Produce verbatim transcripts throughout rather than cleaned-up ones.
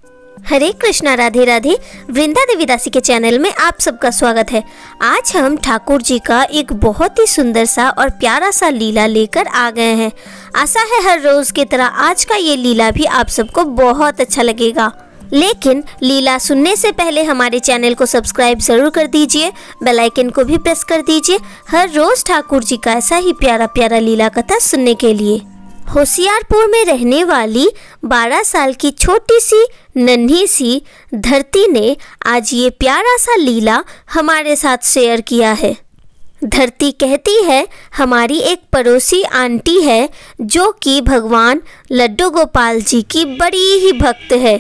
हरे कृष्णा, राधे राधे। वृंदा देवी दासी के चैनल में आप सबका स्वागत है। आज हम ठाकुर जी का एक बहुत ही सुंदर सा और प्यारा सा लीला लेकर आ गए हैं। आशा है हर रोज की तरह आज का ये लीला भी आप सबको बहुत अच्छा लगेगा। लेकिन लीला सुनने से पहले हमारे चैनल को सब्सक्राइब जरूर कर दीजिए, बेल आइकन को भी प्रेस कर दीजिए हर रोज ठाकुर जी का ऐसा ही प्यारा प्यारा लीला कथा सुनने के लिए। होशियारपुर में रहने वाली बारह साल की छोटी सी नन्ही सी धरती ने आज ये प्यारा सा लीला हमारे साथ शेयर किया है। धरती कहती है हमारी एक पड़ोसी आंटी है जो कि भगवान लड्डू गोपाल जी की बड़ी ही भक्त है।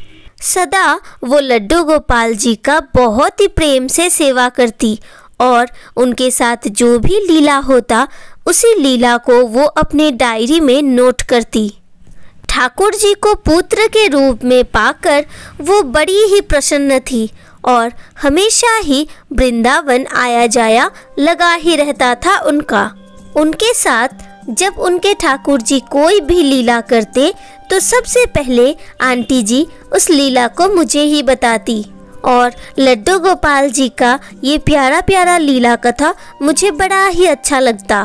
सदा वो लड्डू गोपाल जी का बहुत ही प्रेम से सेवा करती और उनके साथ जो भी लीला होता उसी लीला को वो अपने डायरी में नोट करती। ठाकुर जी को पुत्र के रूप में पाकर वो बड़ी ही प्रसन्न थी और हमेशा ही वृंदावन आया जाया लगा ही रहता था उनका। उनके साथ जब उनके ठाकुर जी कोई भी लीला करते तो सबसे पहले आंटी जी उस लीला को मुझे ही बताती और लड्डू गोपाल जी का ये प्यारा प्यारा लीला कथा मुझे बड़ा ही अच्छा लगता।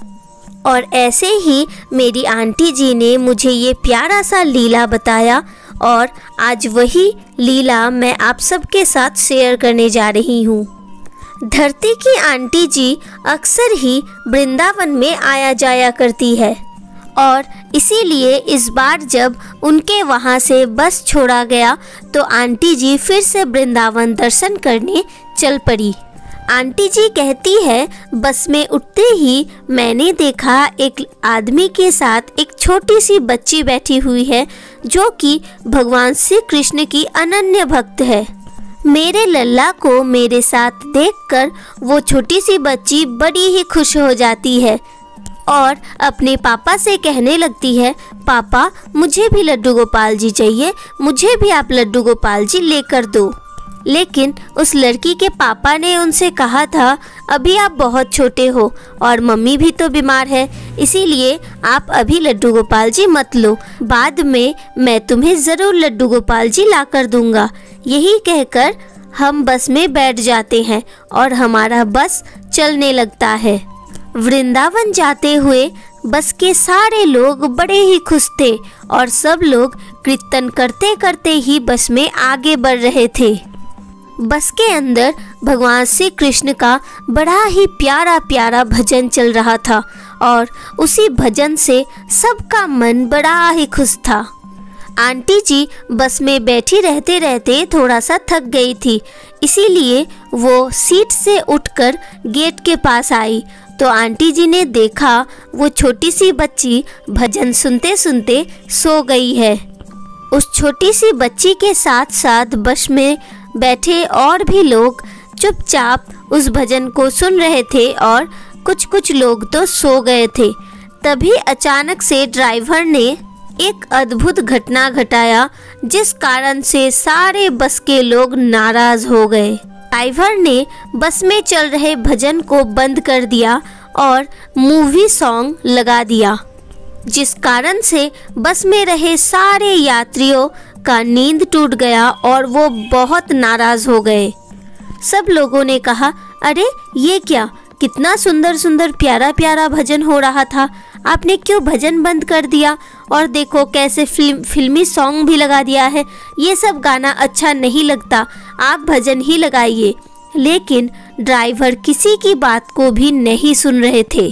और ऐसे ही मेरी आंटी जी ने मुझे ये प्यारा सा लीला बताया और आज वही लीला मैं आप सबके साथ शेयर करने जा रही हूँ। धरती की आंटी जी अक्सर ही वृंदावन में आया जाया करती है और इसीलिए इस बार जब उनके वहाँ से बस छोड़ा गया तो आंटी जी फिर से वृंदावन दर्शन करने चल पड़ी। आंटी जी कहती है बस में उठते ही मैंने देखा एक आदमी के साथ एक छोटी सी बच्ची बैठी हुई है जो कि भगवान श्री कृष्ण की अनन्य भक्त है। मेरे लल्ला को मेरे साथ देखकर वो छोटी सी बच्ची बड़ी ही खुश हो जाती है और अपने पापा से कहने लगती है, पापा मुझे भी लड्डू गोपाल जी चाहिए, मुझे भी आप लड्डू गोपाल जी लेकर दो। लेकिन उस लड़की के पापा ने उनसे कहा था अभी आप बहुत छोटे हो और मम्मी भी तो बीमार है, इसीलिए आप अभी लड्डू गोपाल जी मत लो, बाद में मैं तुम्हें ज़रूर लड्डू गोपाल जी ला कर दूंगा। यही कहकर हम बस में बैठ जाते हैं और हमारा बस चलने लगता है। वृंदावन जाते हुए बस के सारे लोग बड़े ही खुश थे और सब लोग कीर्तन करते करते ही बस में आगे बढ़ रहे थे। बस के अंदर भगवान श्री कृष्ण का बड़ा ही प्यारा प्यारा भजन चल रहा था और उसी भजन से सबका मन बड़ा ही खुश था। आंटी जी बस में बैठी रहते रहते थोड़ा सा थक गई थी, इसीलिए वो सीट से उठकर गेट के पास आई तो आंटी जी ने देखा वो छोटी सी बच्ची भजन सुनते सुनते सो गई है। उस छोटी सी बच्ची के साथ साथ बस में बैठे और भी लोग चुपचाप उस भजन को सुन रहे थे और कुछ कुछ लोग तो सो गए थे। तभी अचानक से ड्राइवर ने एक अद्भुत घटना घटाया जिस कारण से सारे बस के लोग नाराज हो गए। ड्राइवर ने बस में चल रहे भजन को बंद कर दिया और मूवी सॉन्ग लगा दिया, जिस कारण से बस में रहे सारे यात्रियों का नींद टूट गया और वो बहुत नाराज हो गए। सब लोगों ने कहा अरे ये क्या, कितना सुंदर सुंदर प्यारा प्यारा भजन हो रहा था, आपने क्यों भजन बंद कर दिया और देखो कैसे फिल्म फिल्मी सॉन्ग भी लगा दिया है, ये सब गाना अच्छा नहीं लगता, आप भजन ही लगाइए। लेकिन ड्राइवर किसी की बात को भी नहीं सुन रहे थे।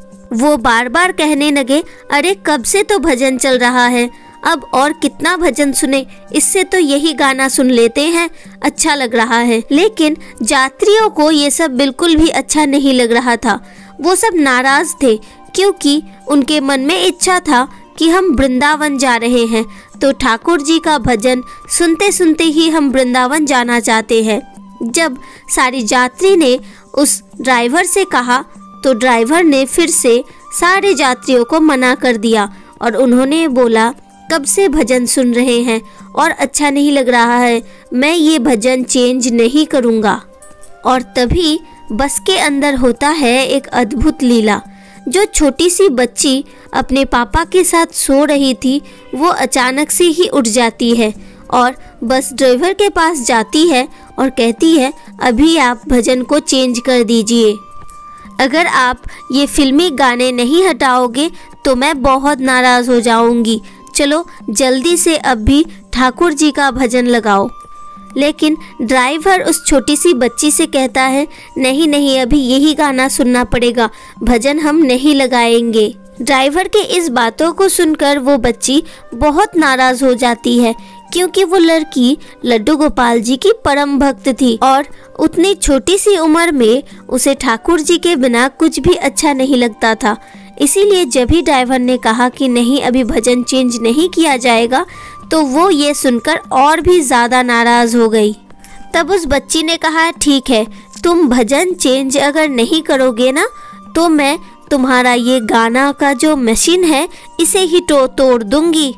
वो बार बार कहने लगे अरे कब से तो भजन चल रहा है, अब और कितना भजन सुने, इससे तो यही गाना सुन लेते हैं, अच्छा लग रहा है। लेकिन यात्रियों को ये सब बिल्कुल भी अच्छा नहीं लग रहा था। वो सब नाराज थे क्योंकि उनके मन में इच्छा था कि हम वृंदावन जा रहे हैं तो ठाकुर जी का भजन सुनते सुनते ही हम वृंदावन जाना चाहते हैं। जब सारी यात्री ने उस ड्राइवर से कहा तो ड्राइवर ने फिर से सारे यात्रियों को मना कर दिया और उन्होंने बोला कब से भजन सुन रहे हैं और अच्छा नहीं लग रहा है, मैं ये भजन चेंज नहीं करूँगा। और तभी बस के अंदर होता है एक अद्भुत लीला। जो छोटी सी बच्ची अपने पापा के साथ सो रही थी वो अचानक से ही उठ जाती है और बस ड्राइवर के पास जाती है और कहती है अभी आप भजन को चेंज कर दीजिए। अगर आप ये फिल्मी गाने नहीं हटाओगे तो मैं बहुत नाराज़ हो जाऊंगी। चलो जल्दी से अब भी ठाकुर जी का भजन लगाओ। लेकिन ड्राइवर उस छोटी सी बच्ची से कहता है नहीं नहीं, अभी यही गाना सुनना पड़ेगा, भजन हम नहीं लगाएंगे। ड्राइवर के इस बातों को सुनकर वो बच्ची बहुत नाराज़ हो जाती है, क्योंकि वो लड़की लड्डू गोपाल जी की परम भक्त थी और उतनी छोटी सी उम्र में उसे ठाकुर जी के बिना कुछ भी अच्छा नहीं लगता था। इसीलिए जब ही ड्राइवर ने कहा कि नहीं अभी भजन चेंज नहीं किया जाएगा, तो वो ये सुनकर और भी ज़्यादा नाराज़ हो गई। तब उस बच्ची ने कहा ठीक है, तुम भजन चेंज अगर नहीं करोगे ना तो मैं तुम्हारा ये गाना का जो मशीन है इसे ही तो तोड़ दूंगी,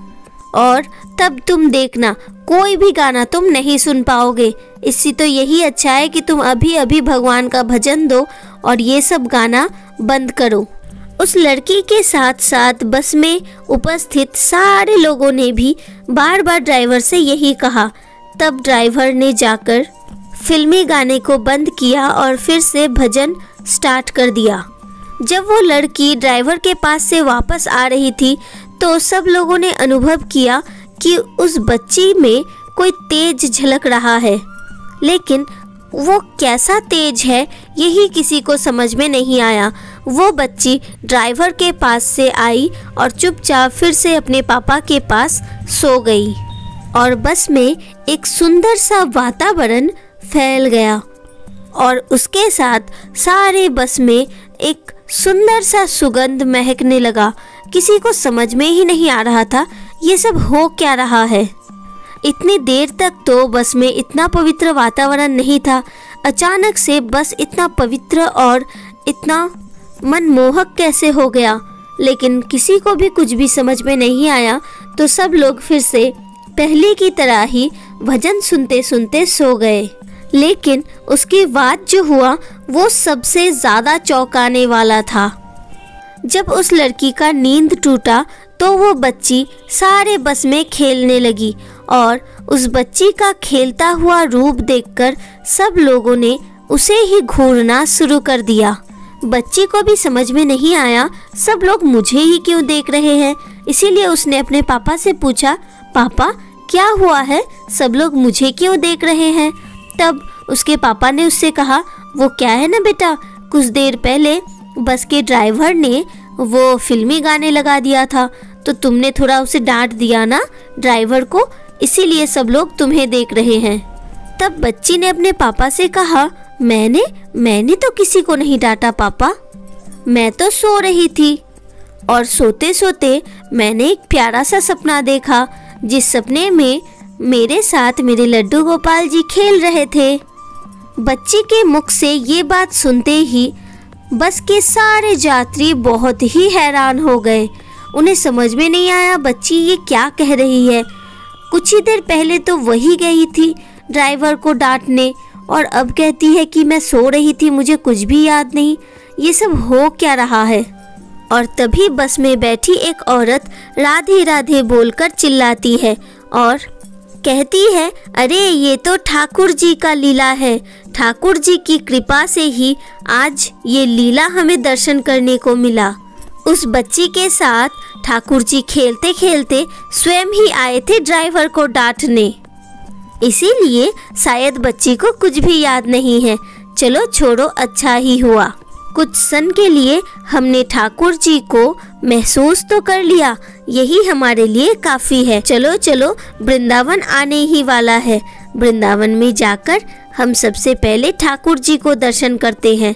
और तब तुम देखना कोई भी गाना तुम नहीं सुन पाओगे। इससे तो यही अच्छा है कि तुम अभी अभी भगवान का भजन दो और ये सब गाना बंद करो। उस लड़की के साथ साथ बस में उपस्थित सारे लोगों ने भी बार बार ड्राइवर से यही कहा। तब ड्राइवर ने जाकर फिल्मी गाने को बंद किया और फिर से भजन स्टार्ट कर दिया। जब वो लड़की ड्राइवर के पास से वापस आ रही थी तो सब लोगों ने अनुभव किया कि उस बच्ची में कोई तेज झलक रहा है, लेकिन वो कैसा तेज है यही किसी को समझ में नहीं आया। वो बच्ची ड्राइवर के पास से आई और चुपचाप फिर से अपने पापा के पास सो गई और बस में एक सुंदर सा वातावरण फैल गया और उसके साथ सारे बस में एक सुंदर सा सुगंध महकने लगा। किसी को समझ में ही नहीं आ रहा था ये सब हो क्या रहा है। इतनी देर तक तो बस में इतना पवित्र वातावरण नहीं था, अचानक से बस इतना पवित्र और इतना मनमोहक कैसे हो गया। लेकिन किसी को भी कुछ भी समझ में नहीं आया, तो सब लोग फिर से पहले की तरह ही भजन सुनते सुनते सो गए। लेकिन उसके बाद जो हुआ वो सबसे ज़्यादा चौंकाने वाला था। जब उस लड़की का नींद टूटा तो वो बच्ची सारे बस में खेलने लगी और उस बच्ची का खेलता हुआ रूप देखकर सब लोगों ने उसे ही घूरना शुरू कर दिया। बच्ची को भी समझ में नहीं आया सब लोग मुझे ही क्यों देख रहे हैं, इसीलिए उसने अपने पापा से पूछा पापा क्या हुआ है, सब लोग मुझे क्यों देख रहे हैं। तब उसके पापा ने उससे कहा वो क्या है ना बेटा, कुछ देर पहले बस के ड्राइवर ने वो फिल्मी गाने लगा दिया था, तो तुमने थोड़ा उसे डांट दिया ना ड्राइवर को, इसीलिए सब लोग तुम्हें देख रहे हैं। तब बच्ची ने अपने पापा से कहा मैंने मैंने तो किसी को नहीं डांटा पापा, मैं तो सो रही थी और सोते सोते मैंने एक प्यारा सा सपना देखा, जिस सपने में मेरे साथ मेरे लड्डू गोपाल जी खेल रहे थे। बच्ची के मुख से ये बात सुनते ही बस के सारे यात्री बहुत ही हैरान हो गए। उन्हें समझ में नहीं आया बच्ची ये क्या कह रही है। कुछ ही देर पहले तो वही गई थी ड्राइवर को डांटने और अब कहती है कि मैं सो रही थी, मुझे कुछ भी याद नहीं। ये सब हो क्या रहा है। और तभी बस में बैठी एक औरत राधे राधे बोलकर चिल्लाती है और कहती है अरे ये तो ठाकुर जी का लीला है, ठाकुर जी की कृपा से ही आज ये लीला हमें दर्शन करने को मिला। उस बच्ची के साथ ठाकुर जी खेलते खेलते स्वयं ही आए थे ड्राइवर को डांटने, इसीलिए शायद बच्ची को कुछ भी याद नहीं है। चलो छोड़ो, अच्छा ही हुआ, कुछ क्षण के लिए हमने ठाकुर जी को महसूस तो कर लिया, यही हमारे लिए काफ़ी है। चलो चलो वृंदावन आने ही वाला है, वृंदावन में जाकर हम सबसे पहले ठाकुर जी को दर्शन करते हैं।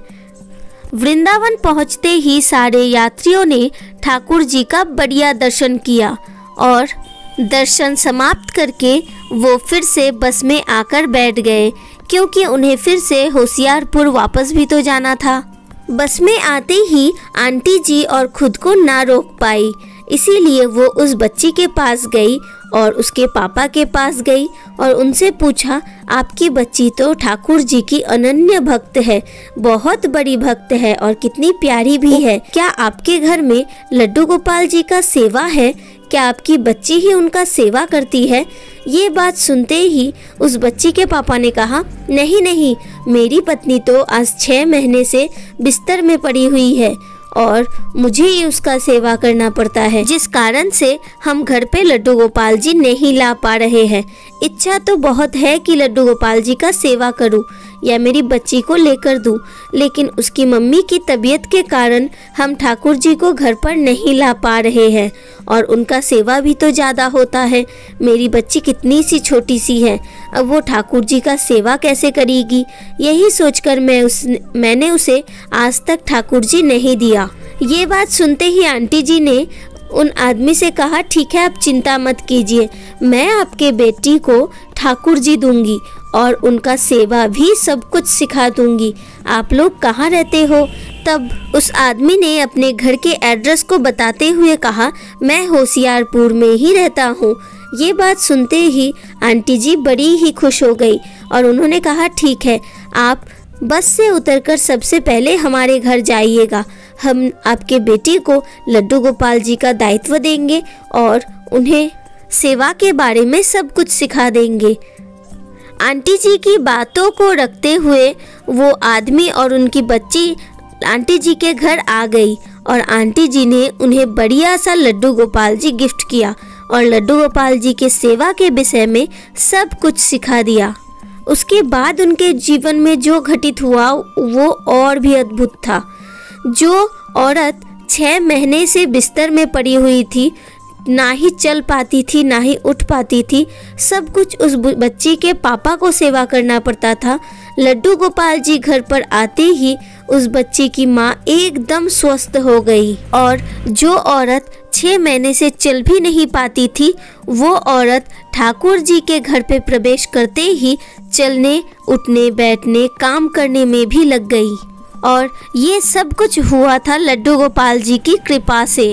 वृंदावन पहुंचते ही सारे यात्रियों ने ठाकुर जी का बढ़िया दर्शन किया और दर्शन समाप्त करके वो फिर से बस में आकर बैठ गए, क्योंकि उन्हें फिर से होशियारपुर वापस भी तो जाना था। बस में आते ही आंटी जी और खुद को ना रोक पाई, इसीलिए वो उस बच्ची के पास गई और उसके पापा के पास गई और उनसे पूछा आपकी बच्ची तो ठाकुर जी की अनन्य भक्त है, बहुत बड़ी भक्त है और कितनी प्यारी भी है, क्या आपके घर में लड्डू गोपाल जी का सेवा है, क्या आपकी बच्ची ही उनका सेवा करती है। ये बात सुनते ही उस बच्ची के पापा ने कहा, नहीं नहीं, मेरी पत्नी तो आज छः महीने से बिस्तर में पड़ी हुई है और मुझे ही उसका सेवा करना पड़ता है, जिस कारण से हम घर पे लड्डू गोपाल जी नहीं ला पा रहे हैं। इच्छा तो बहुत है कि लड्डू गोपाल जी का सेवा करूं या मेरी बच्ची को लेकर दूं, लेकिन उसकी मम्मी की तबीयत के कारण हम ठाकुर जी को घर पर नहीं ला पा रहे हैं और उनका सेवा भी तो ज़्यादा होता है। मेरी बच्ची कितनी सी छोटी सी है, अब वो ठाकुर जी का सेवा कैसे करेगी? यही सोचकर मैं उस मैंने उसे आज तक ठाकुर जी नहीं दिया। ये बात सुनते ही आंटी जी ने उन आदमी से कहा, ठीक है, आप चिंता मत कीजिए, मैं आपके बेटी को ठाकुर जी दूंगी और उनका सेवा भी सब कुछ सिखा दूंगी। आप लोग कहाँ रहते हो? तब उस आदमी ने अपने घर के एड्रेस को बताते हुए कहा, मैं होशियारपुर में ही रहता हूँ। ये बात सुनते ही आंटी जी बड़ी ही खुश हो गई और उन्होंने कहा, ठीक है, आप बस से उतरकर सबसे पहले हमारे घर जाइएगा, हम आपके बेटी को लड्डू गोपाल जी का दायित्व देंगे और उन्हें सेवा के बारे में सब कुछ सिखा देंगे। आंटी जी की बातों को रखते हुए वो आदमी और उनकी बच्ची आंटी जी के घर आ गई और आंटी जी ने उन्हें बढ़िया सा लड्डू गोपाल जी गिफ्ट किया और लड्डू गोपाल जी के सेवा के विषय में सब कुछ सिखा दिया। उसके बाद उनके जीवन में जो घटित हुआ वो और भी अद्भुत था। जो औरत छः महीने से बिस्तर में पड़ी हुई थी, ना ही चल पाती थी ना ही उठ पाती थी, सब कुछ उस बच्ची के पापा को सेवा करना पड़ता था। लड्डू गोपाल जी घर पर आते ही उस बच्ची की माँ एकदम स्वस्थ हो गई और जो औरत छः महीने से चल भी नहीं पाती थी, वो औरत ठाकुर जी के घर पे प्रवेश करते ही चलने, उठने, बैठने, काम करने में भी लग गई और ये सब कुछ हुआ था लड्डू गोपाल जी की कृपा से।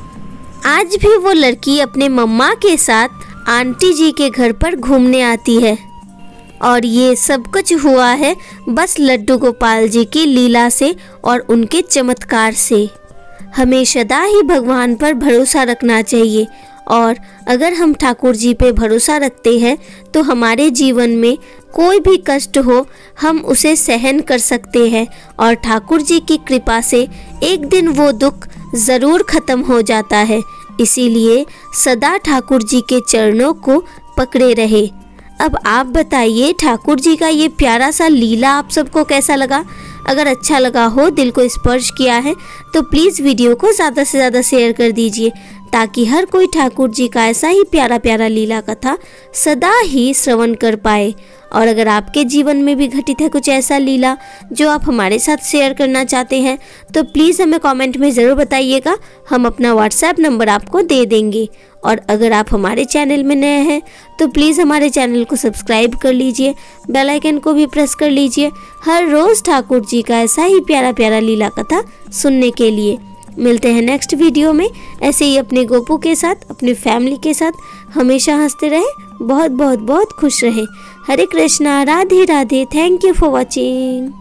आज भी वो लड़की अपने मम्मा के साथ आंटी जी के घर पर घूमने आती है और ये सब कुछ हुआ है बस लड्डू गोपाल जी की लीला से और उनके चमत्कार से। हमें सदा ही भगवान पर भरोसा रखना चाहिए और अगर हम ठाकुर जी पे भरोसा रखते हैं तो हमारे जीवन में कोई भी कष्ट हो हम उसे सहन कर सकते हैं और ठाकुर जी की कृपा से एक दिन वो दुख ज़रूर ख़त्म हो जाता है। इसीलिए सदा ठाकुर जी के चरणों को पकड़े रहे। अब आप बताइए, ठाकुर जी का ये प्यारा सा लीला आप सबको कैसा लगा? अगर अच्छा लगा हो, दिल को स्पर्श किया है, तो प्लीज़ वीडियो को ज़्यादा से ज़्यादा शेयर कर दीजिए ताकि हर कोई ठाकुर जी का ऐसा ही प्यारा प्यारा लीला कथा सदा ही श्रवण कर पाए। और अगर आपके जीवन में भी घटित है कुछ ऐसा लीला जो आप हमारे साथ शेयर करना चाहते हैं तो प्लीज़ हमें कमेंट में ज़रूर बताइएगा, हम अपना व्हाट्सएप नंबर आपको दे देंगे। और अगर आप हमारे चैनल में नए हैं तो प्लीज़ हमारे चैनल को सब्सक्राइब कर लीजिए, बेल आइकन को भी प्रेस कर लीजिए हर रोज़ ठाकुर जी का ऐसा ही प्यारा प्यारा लीला कथा सुनने के लिए। मिलते हैं नेक्स्ट वीडियो में ऐसे ही अपने गोपू के साथ, अपनी फैमिली के साथ। हमेशा हंसते रहे, बहुत बहुत बहुत खुश रहे। हरे Krishna, Radhe Radhe. Thank you for watching.